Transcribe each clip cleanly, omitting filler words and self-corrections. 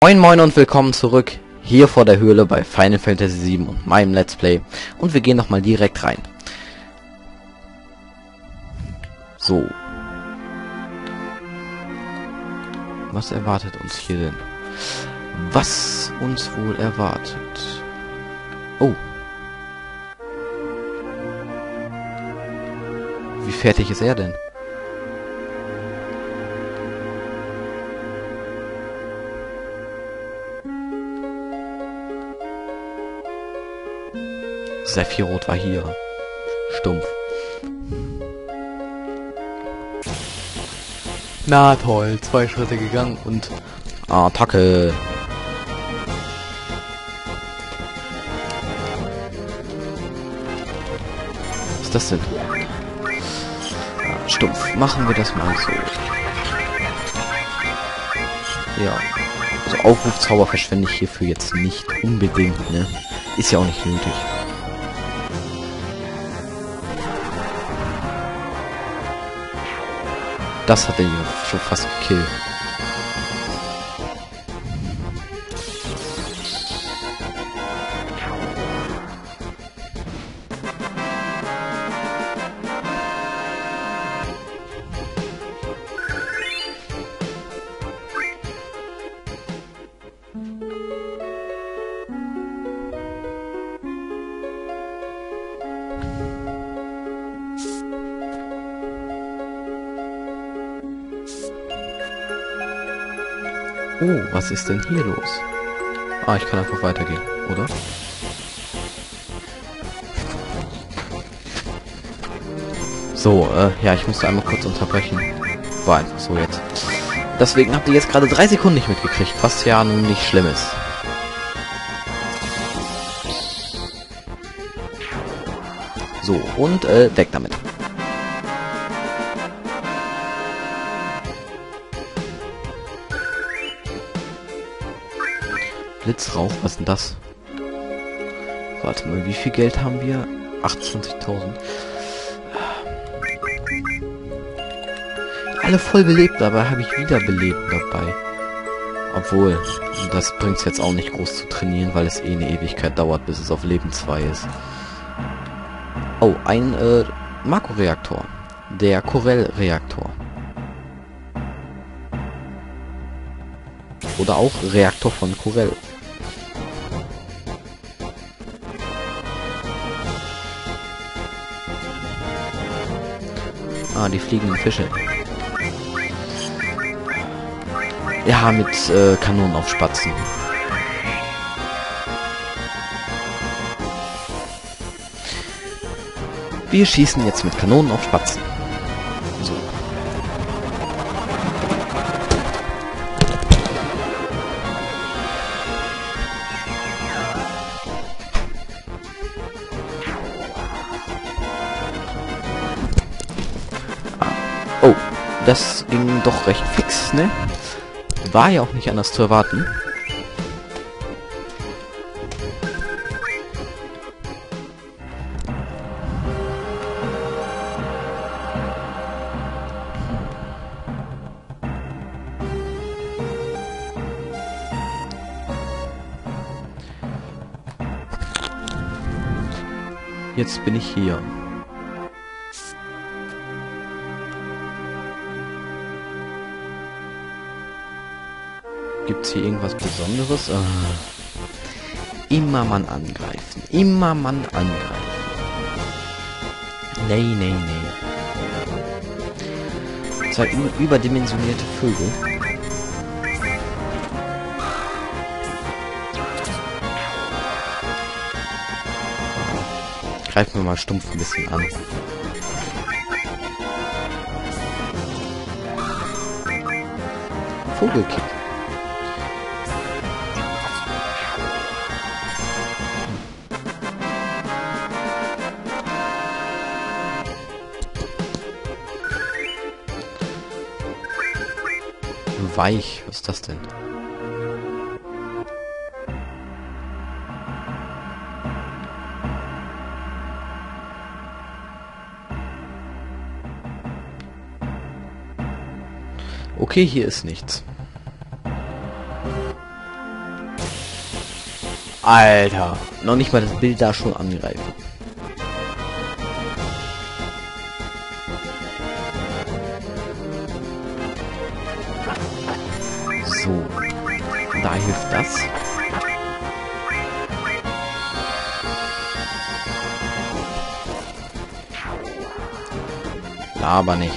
Moin Moin und willkommen zurück hier vor der Höhle bei Final Fantasy VII und meinem Let's Play. Und wir gehen noch mal direkt rein. So. Was erwartet uns hier denn? Was uns wohl erwartet? Oh. Wie fertig ist er denn? Sephiroth war hier. Stumpf. Na toll, 2 Schritte gegangen und Attacke. Was ist das denn? Stumpf. Machen wir das mal so. Ja. Also Aufrufzauber verschwende ich hierfür jetzt nicht unbedingt, ne? Ist ja auch nicht nötig. Das hat er hier schon fast gekillt. Oh, was ist denn hier los? Ah, ich kann einfach weitergehen, oder? So, ja, ich musste einmal kurz unterbrechen. War einfach so jetzt. Deswegen habt ihr jetzt gerade 3 Sekunden nicht mitgekriegt, was ja nun nicht schlimm ist. So, und weg damit. Blitzrauch, was ist denn das? Warte mal, wie viel Geld haben wir? 28.000. Alle voll belebt, dabei habe ich wiederbelebt dabei. Obwohl, das bringt es jetzt auch nicht groß zu trainieren, weil es eh eine Ewigkeit dauert, bis es auf Leben 2 ist. Oh, ein Makroreaktor. Der Corel-Reaktor. Oder auch Reaktor von Corel. Ah, die fliegenden Fische. Ja, mit Kanonen auf Spatzen. Wir schießen jetzt mit Kanonen auf Spatzen. So. Oh, das ging doch recht fix, ne? War ja auch nicht anders zu erwarten. Jetzt bin ich hier. Gibt's hier irgendwas Besonderes? Immer Mann angreifen. Immer Mann angreifen. Nee, nee, nee. 2 überdimensionierte Vögel. Greifen wir mal stumpf ein bisschen an. Vogelkick. Weich, was ist das denn? Okay, hier ist nichts. Alter, noch nicht mal das Bild da schon angreifen. So, da hilft das. Aber nicht.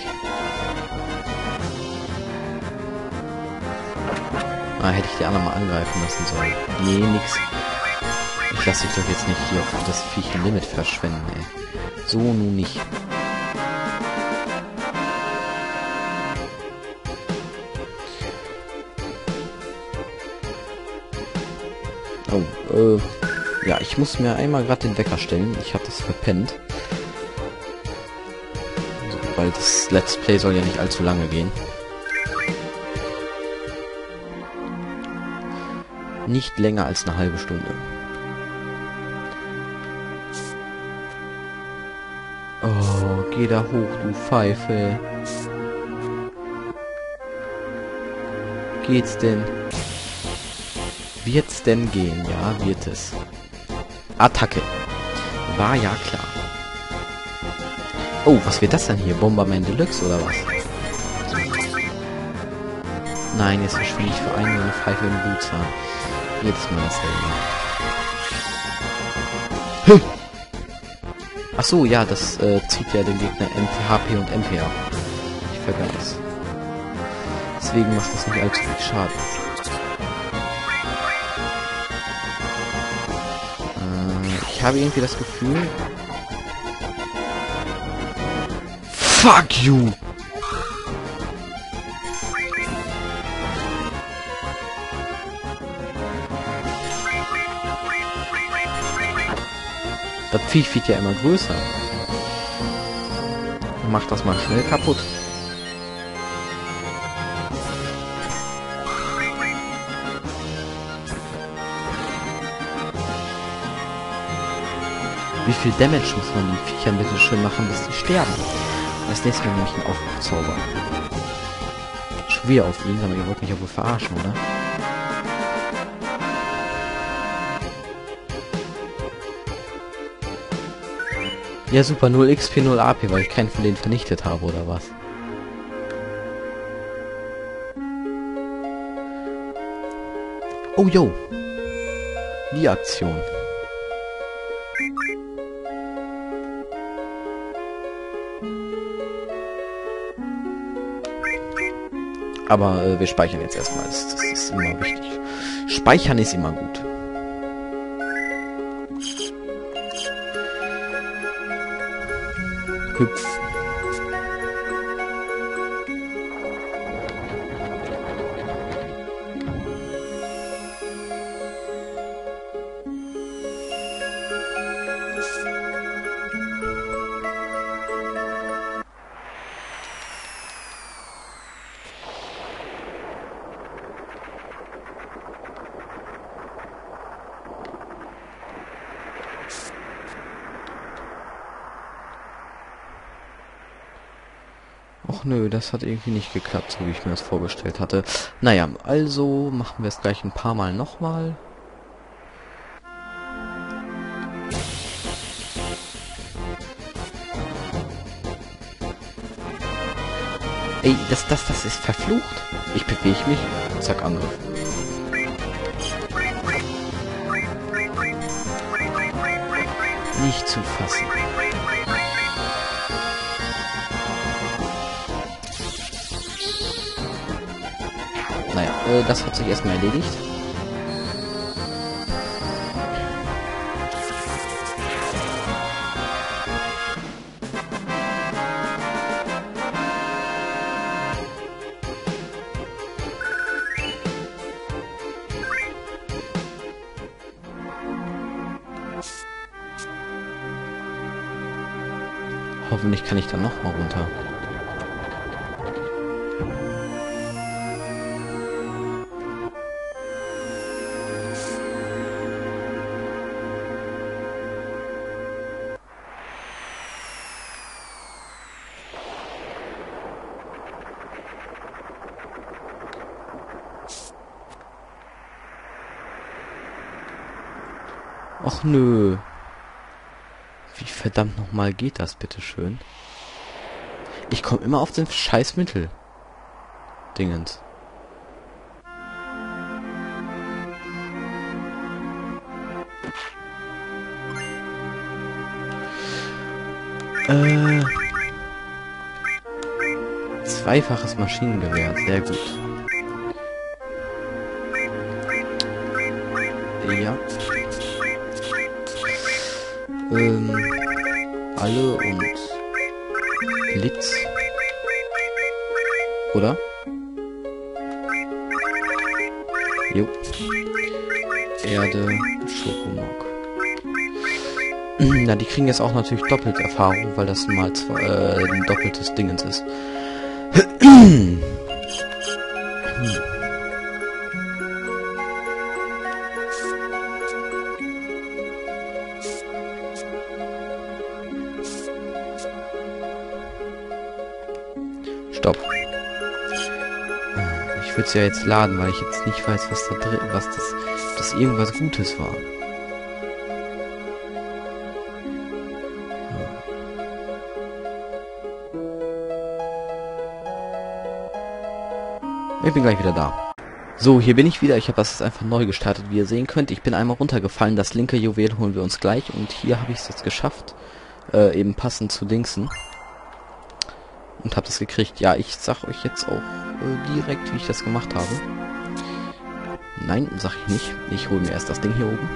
Ah, hätte ich die anderen mal angreifen lassen sollen. Nee, nix. Ich lasse dich doch jetzt nicht hier auf das Viech Limit verschwenden, ey. So nun nicht. Oh, ja, ich muss mir einmal gerade den Wecker stellen. Ich habe das verpennt. So, weil das Let's Play soll ja nicht allzu lange gehen. Nicht länger als eine halbe Stunde. Oh, geh da hoch, du Pfeife. Geht's denn? Wird's denn gehen? Ja, wird es. Attacke. War ja klar. Oh, was wird das denn hier? Bomberman Deluxe oder was? Nein, jetzt verschwinde ich für eine Pfeife im Blutzahn. Jedes Mal dasselbe. Ach so, ja, das zieht ja den Gegner HP und MP ab. Ich vergaß. Deswegen macht das nicht allzu viel Schaden. Ich habe irgendwie das Gefühl... Fuck you! Das Viech wird ja immer größer. Mach das mal schnell kaputt. Wie viel Damage muss man den Viechern bitte schön machen, bis die sterben? Das nächste Mal nämlich einen Aufzauber. Schon wieder auf ihn, aber ihr wollt mich ja wohl verarschen, oder? Ja super, 0 XP, 0 AP, weil ich keinen von denen vernichtet habe, oder was? Oh, yo! Die Aktion. Aber wir speichern jetzt erstmal. Das ist immer wichtig. Speichern ist immer gut. Hüpf. Och nö, das hat irgendwie nicht geklappt, so wie ich mir das vorgestellt hatte. Naja, also machen wir es gleich ein paar Mal nochmal. Ey, das ist verflucht. Ich bewege mich. Zack, Angriff. Nicht zu fassen. Naja, das hat sich erstmal erledigt. Hoffentlich kann ich dann noch mal runter. Och nö. Wie verdammt nochmal geht das, bitteschön? Ich komme immer auf den Scheißmittel. Dingens. Zweifaches Maschinengewehr, sehr gut. Ja. Alle und Blitz. Oder? Jo. Erde, Schokomok. Na, die kriegen jetzt auch natürlich doppelt Erfahrung, weil das mal ein doppeltes Dingens ist. Stopp. Ich würde es ja jetzt laden, weil ich jetzt nicht weiß, was da drin, was das irgendwas Gutes war. Ich bin gleich wieder da. So, hier bin ich wieder. Ich habe das jetzt einfach neu gestartet, wie ihr sehen könnt. Ich bin einmal runtergefallen. Das linke Juwel holen wir uns gleich. Und hier habe ich es jetzt geschafft. Eben passend zu Dingsen. Und habe das gekriegt. Ja, ich sag euch jetzt auch direkt, wie ich das gemacht habe. Nein, sag ich nicht. Ich hole mir erst das Ding hier oben.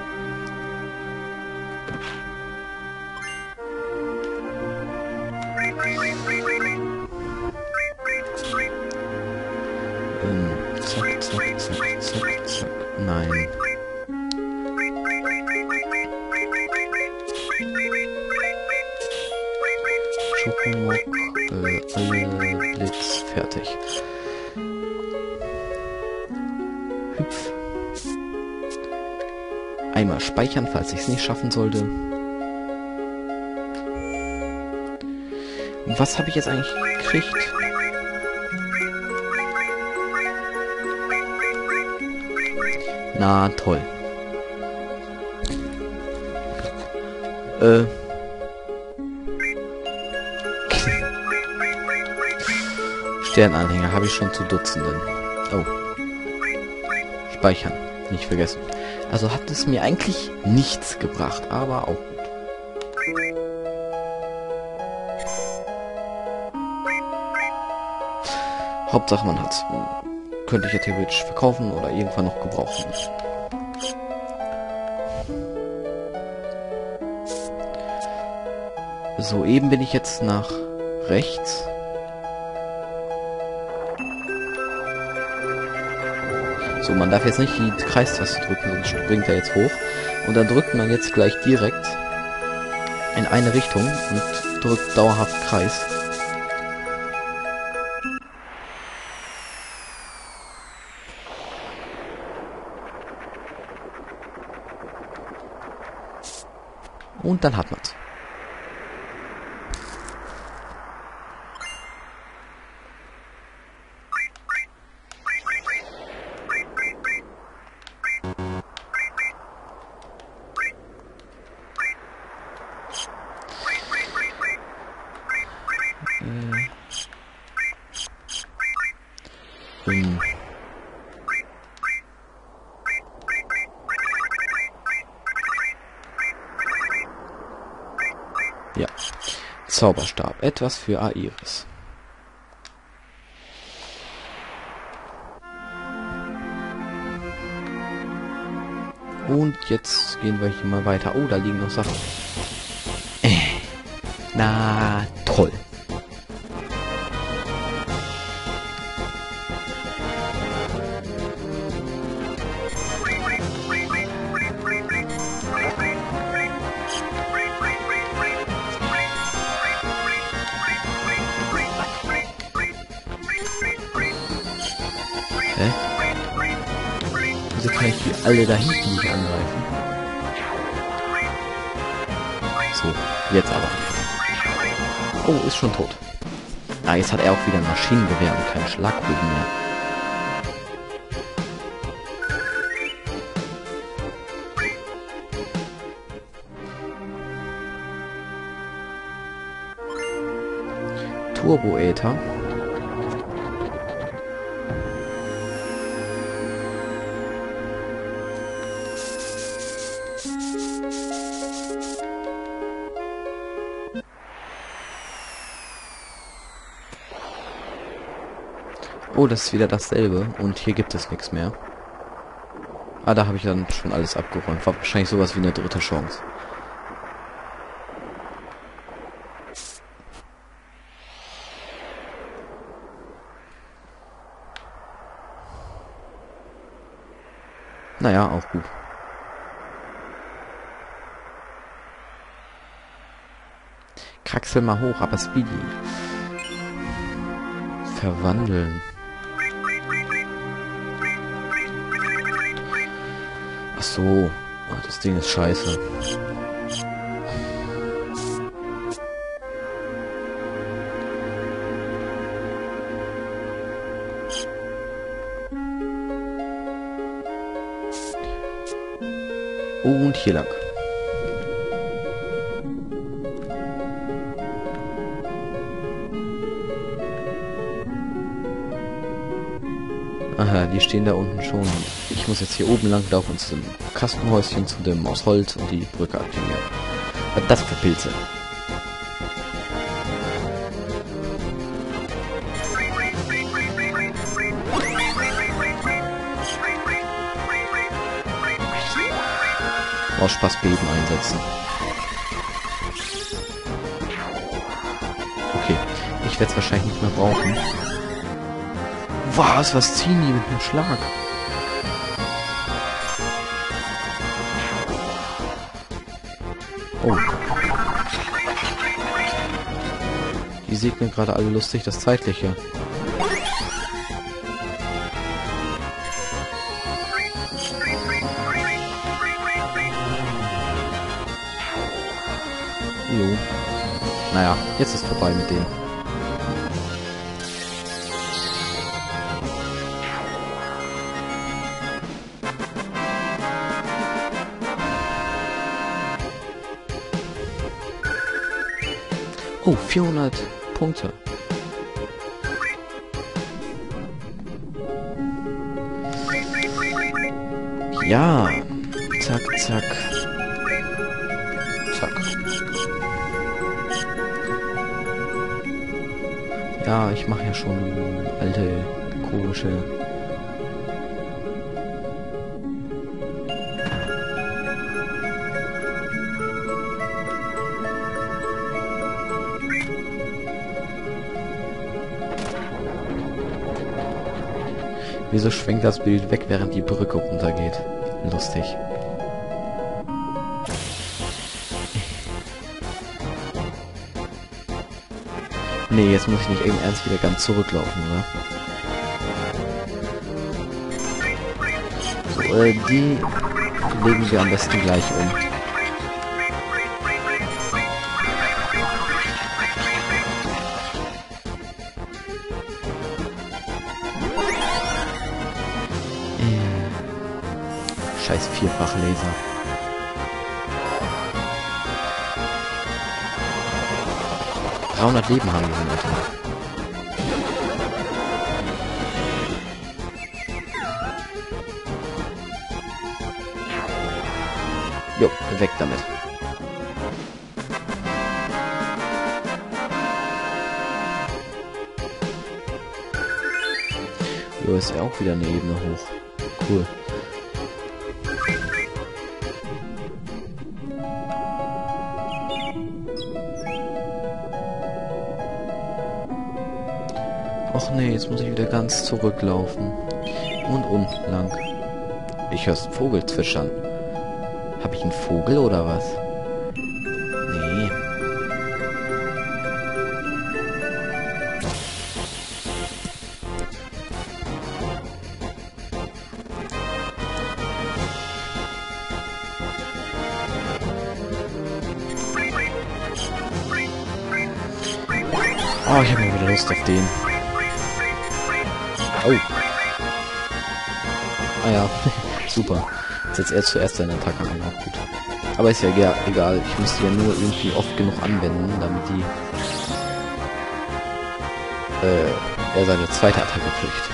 Zack, zack, zack, zack, zack. Nein. Schokomok, alle Blitz, fertig. Hüpf. Einmal speichern, falls ich es nicht schaffen sollte. Und was habe ich jetzt eigentlich gekriegt? Na, toll. Sternanhänger habe ich schon zu Dutzenden. Oh. Speichern. Nicht vergessen. Also hat es mir eigentlich nichts gebracht, aber auch gut. Hauptsache man hat's. Könnte ich ja theoretisch verkaufen oder irgendwann noch gebrauchen. So, eben bin ich jetzt nach rechts. So, man darf jetzt nicht die Kreistaste drücken, sonst springt er jetzt hoch. Und dann drückt man jetzt gleich direkt in eine Richtung und drückt dauerhaft Kreis. Und dann hat man's. Ja. Zauberstab. Etwas für Aeris. Und jetzt gehen wir hier mal weiter. Oh, da liegen noch Sachen. Na, toll. Hä? Wieso kann ich die alle da hinten nicht angreifen? So, jetzt aber. Oh, ist schon tot. Ah, jetzt hat er auch wieder ein Maschinengewehr und keinen Schlagbogen mehr. Turbo-Äther. Oh, das ist wieder dasselbe. Und hier gibt es nichts mehr. Ah, da habe ich dann schon alles abgeräumt. War wahrscheinlich sowas wie eine dritte Chance. Naja, auch gut. Kraxel mal hoch, aber Speedy. Verwandeln. Ach so. Ach, das Ding ist scheiße. Und hier lang. Aha, die stehen da unten schon. Ich muss jetzt hier oben lang laufen zum Kastenhäuschen, zu dem aus Holz und die Brücke aktivieren. Was das für Pilze? Aus Spaß Beben einsetzen. Okay, ich werde es wahrscheinlich nicht mehr brauchen. Was ziehen die mit einem Schlag? Oh. Die segnen gerade alle lustig das Zeitliche. Jo. Naja, jetzt ist vorbei mit dem. Oh, 400 Punkte. Ja. Zack, zack. Zack. Ja, ich mache ja schon alte, komische... Wieso schwenkt das Bild weg, während die Brücke runtergeht? Lustig. Nee, jetzt muss ich nicht eben ernst wieder ganz zurücklaufen, oder? So, die legen wir am besten gleich um. Scheiß Vierfachlaser. Leben haben wir mit. Jo, weg damit. Jo, ist ja auch wieder eine Ebene hoch. Cool. Och nee, jetzt muss ich wieder ganz zurücklaufen. Und unten lang. Ich höre einen Vogel zwitschern. Habe ich einen Vogel oder was? Nee. Oh, ich habe mal wieder Lust auf den. Oh. Ah ja, super. Jetzt er zuerst seine Attacke ein, auch gut. Aber ist ja egal, ich muss die ja nur irgendwie oft genug anwenden, damit die er seine zweite Attacke kriegt.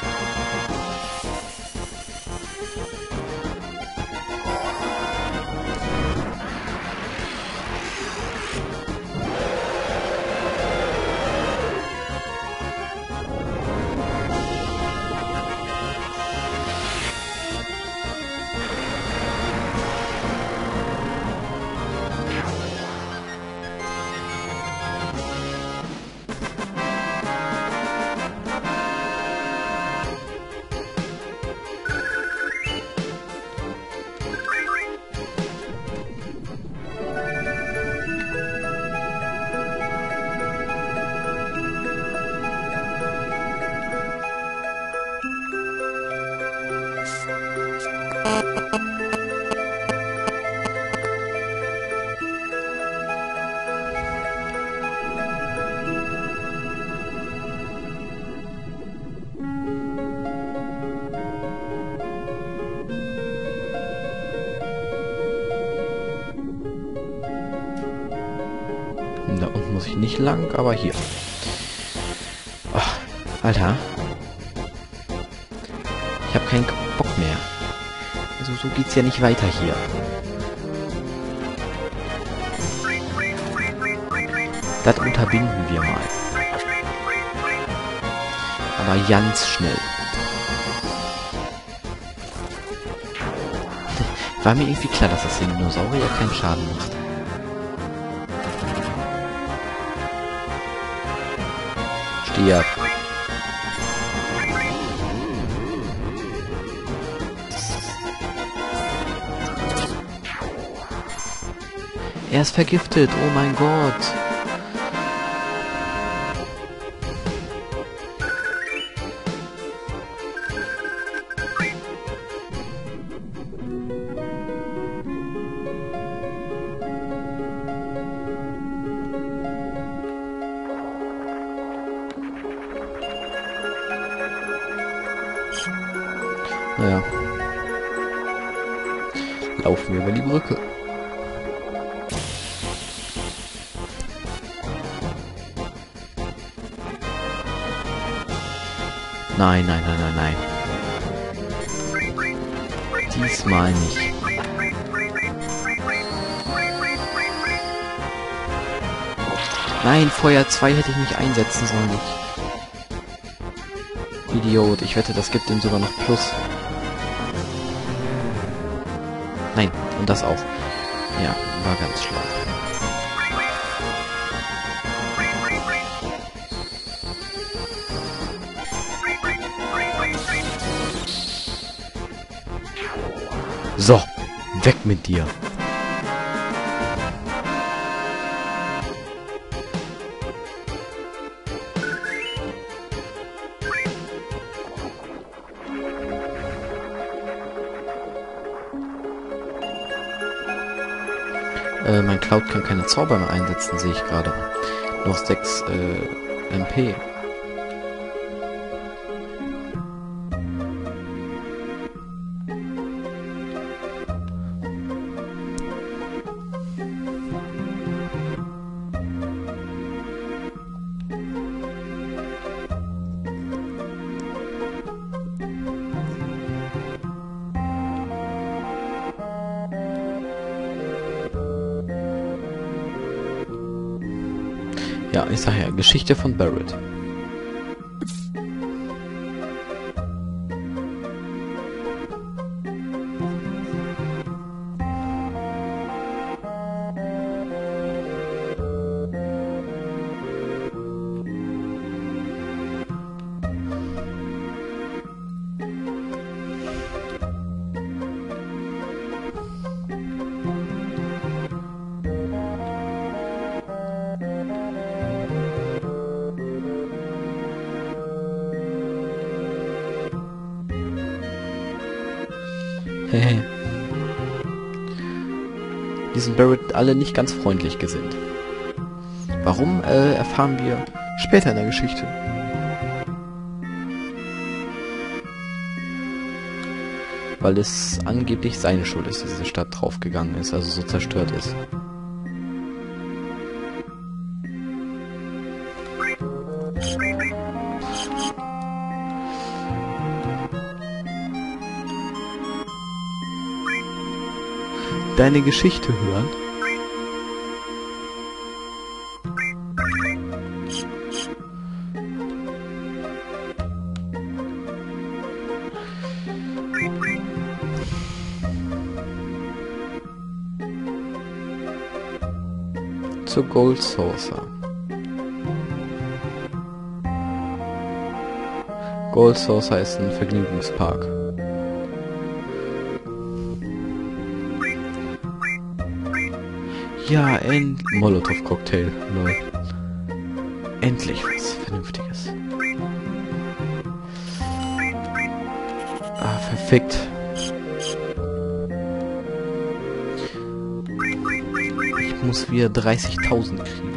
Da unten muss ich nicht lang, aber hier. Ach, Alter. Ich habe keinen Bock mehr. Also so geht's ja nicht weiter hier. Das unterbinden wir mal. Aber ganz schnell. War mir irgendwie klar, dass das den Dinosaurier keinen Schaden macht. Steh ab. Er ist vergiftet, oh mein Gott. Naja. Laufen wir über die Brücke. Nein, nein, nein, nein, nein. Diesmal nicht. Nein, Feuer 2 hätte ich nicht einsetzen sollen. Idiot, ich wette, das gibt ihm sogar noch Plus. Nein, und das auch. Ja, war ganz schlau. So, weg mit dir. Mein Cloud kann keine Zauber mehr einsetzen, sehe ich gerade. Noch 6 MP. Ja, ich sag ja, Geschichte von Barret. Hehe. Die sind Barret alle nicht ganz freundlich gesinnt. Warum, erfahren wir später in der Geschichte. Weil es angeblich seine Schuld ist, dass diese Stadt draufgegangen ist, also so zerstört ist. deine Geschichte hören? Zur Gold Saucer. Gold Saucer ist ein Vergnügungspark. Ja, Molotov-Cocktail. Lol. Endlich was Vernünftiges. Ah, verfickt. Ich muss wieder 30.000 kriegen.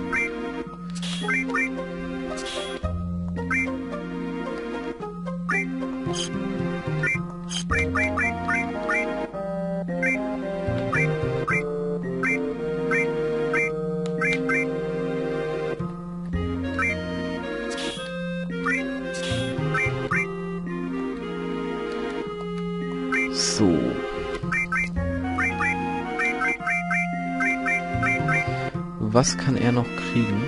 So. Was kann er noch kriegen?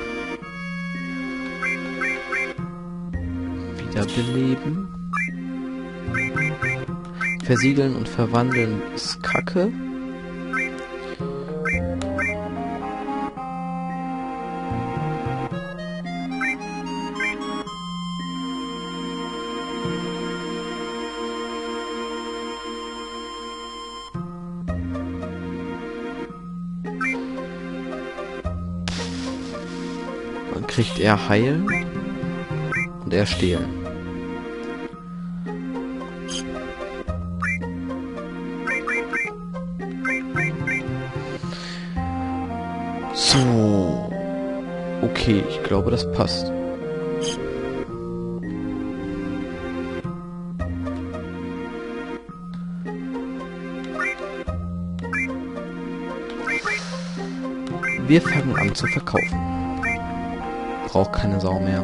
Wiederbeleben. Versiegeln und verwandeln ist Kacke. Dann kriegt er heilen und er stehlen. So. Okay, ich glaube, das passt. Wir fangen an zu verkaufen. Braucht keine Sau mehr.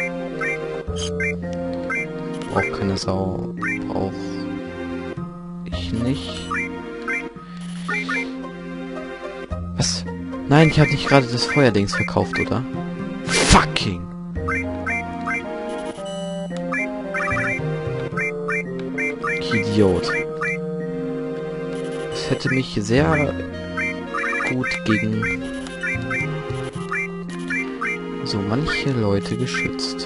Braucht keine Sau. Brauch ich nicht. Was? Nein, ich habe nicht gerade das Feuerdings verkauft, oder? Fucking! Ich Idiot. Das hätte mich sehr gut gegen so manche Leute geschützt.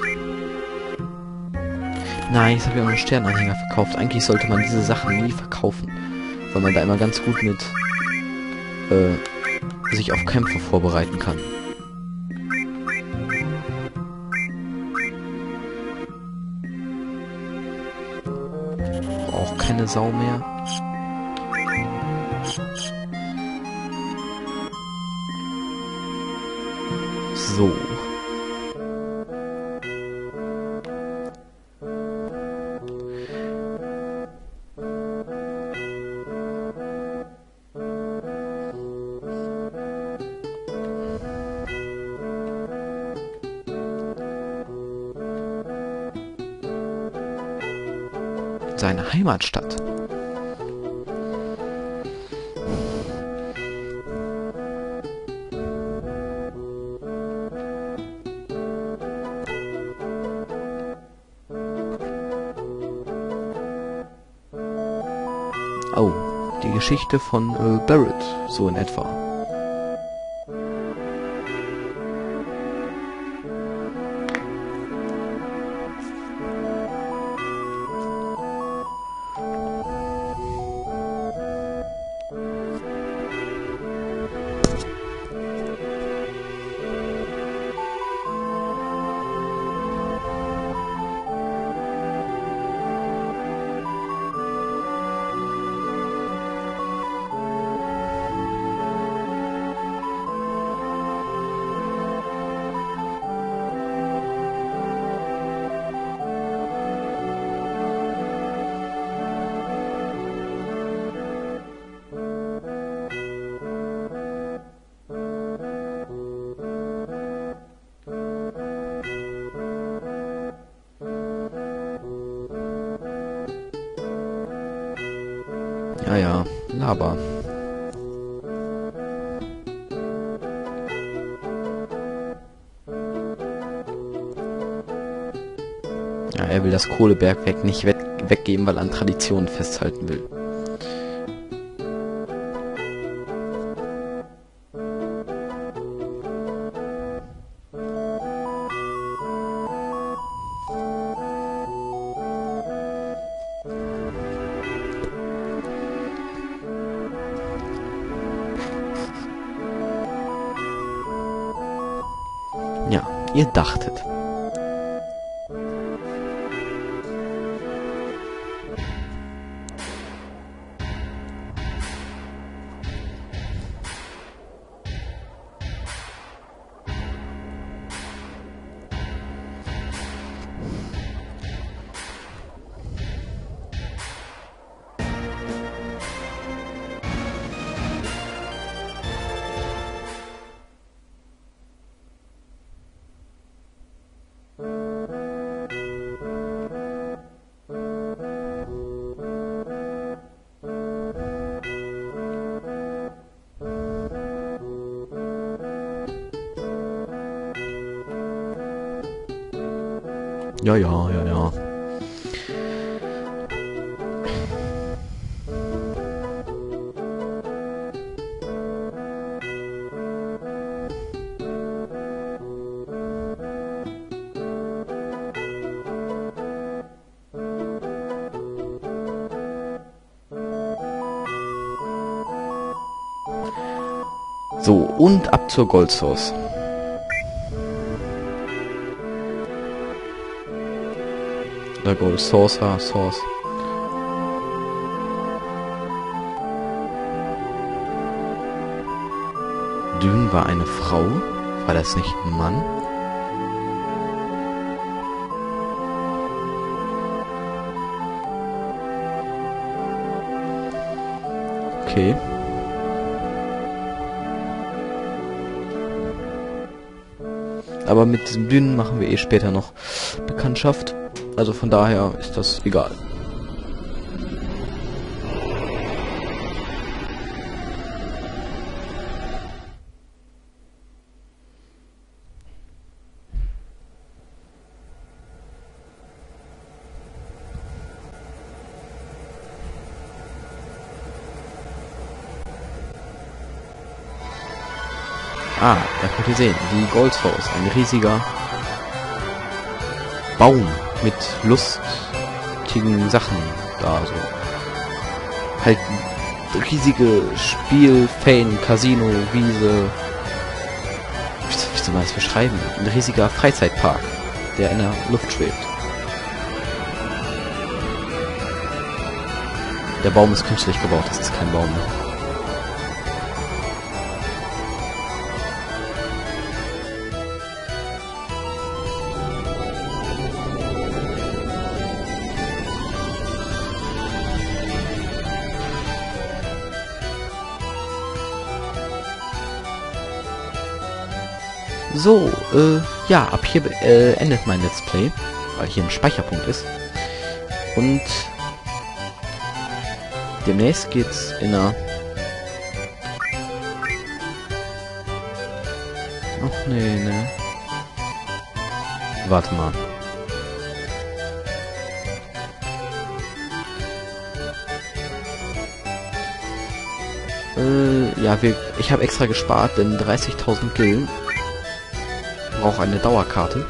Nein, jetzt habe ich auch einen Sternanhänger verkauft. Eigentlich sollte man diese Sachen nie verkaufen, weil man da immer ganz gut mit sich auf Kämpfe vorbereiten kann. Auch keine Sau mehr. So. Seine Heimatstadt. Oh, die Geschichte von Barrett, so in etwa. Ja, ja, Laber. er will das Kohlebergwerk nicht weggeben, weil er an Traditionen festhalten will. Ja, ihr dachtet. Ja, ja, ja, ja. So, und ab zur Goldsource. Der Gold Source. Dune war eine Frau? War das nicht ein Mann? Okay. Aber mit diesem Dünen machen wir eh später noch Bekanntschaft. Also von daher ist das egal. Ah, da könnt ihr sehen, die Goldsource, ein riesiger Baum mit lustigen Sachen da so. Halt riesige Spielfan, Casino, Wiese. Wie soll man das beschreiben? Ein riesiger Freizeitpark, der in der Luft schwebt. Der Baum ist künstlich gebaut, das ist kein Baum mehr. So, ja, ab hier endet mein Let's Play, weil hier ein Speicherpunkt ist. Und demnächst geht's in einer... Ach nee, ne. Warte mal. Ja, ich habe extra gespart, denn 30.000 Gil brauche eine Dauerkarte.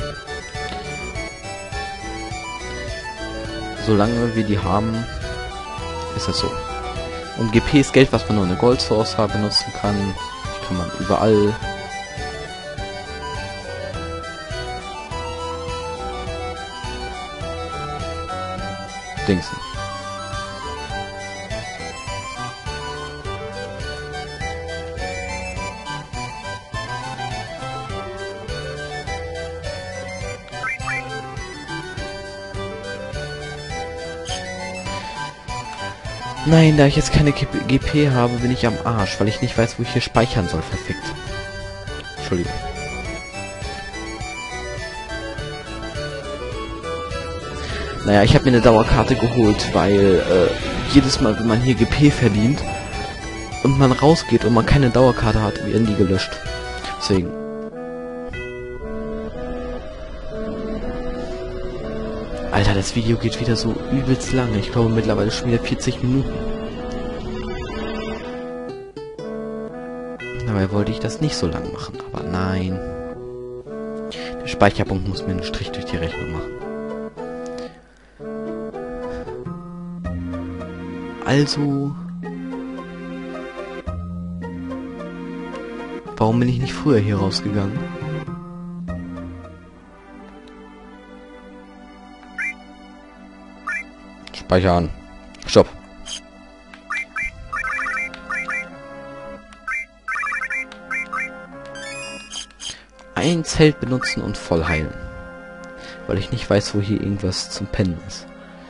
Solange wir die haben, ist das so. Und GP ist Geld, was man nur eine Gold Source benutzen kann. Die kann man überall dingsen. Nein, da ich jetzt keine GP habe, bin ich am Arsch, weil ich nicht weiß, wo ich hier speichern soll. Verfickt. Entschuldigung. Naja, ich habe mir eine Dauerkarte geholt, weil jedes Mal, wenn man hier GP verdient und man rausgeht und man keine Dauerkarte hat, werden die gelöscht. Deswegen. Alter, das Video geht wieder so übelst lange. Ich glaube mittlerweile schon wieder 40 Minuten. Dabei wollte ich das nicht so lang machen, aber nein. Der Speicherpunkt muss mir einen Strich durch die Rechnung machen. Also... Warum bin ich nicht früher hier rausgegangen? Speichern. Stopp. Ein Zelt benutzen und voll heilen. Weil ich nicht weiß, wo hier irgendwas zum Pennen ist.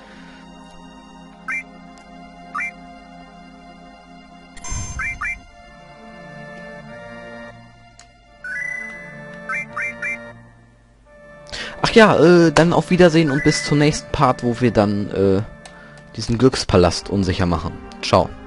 Ach ja, dann auf Wiedersehen und bis zum nächsten Part, wo wir dann diesen Glückspalast unsicher machen. Ciao.